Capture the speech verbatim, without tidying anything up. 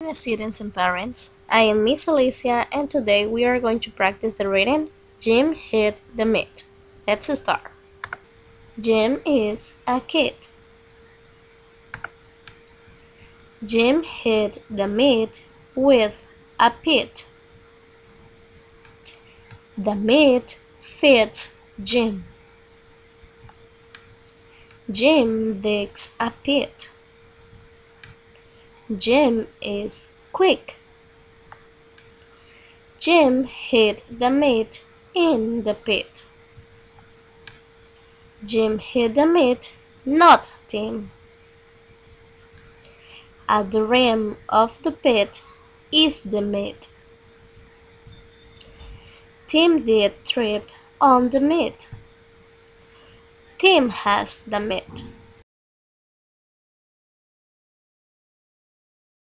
Students and parents, I am Miss Alicia and today we are going to practice the reading Jim Hid the Mitt. Let's start. Jim is a kid. Jim hid the meat with a pit. The meat fits Jim. Jim digs a pit. Jim is quick. Jim hid the meat in the pit. Jim hid the meat, not Tim. At the rim of the pit is the meat. Tim did trip on the meat. Tim has the meat.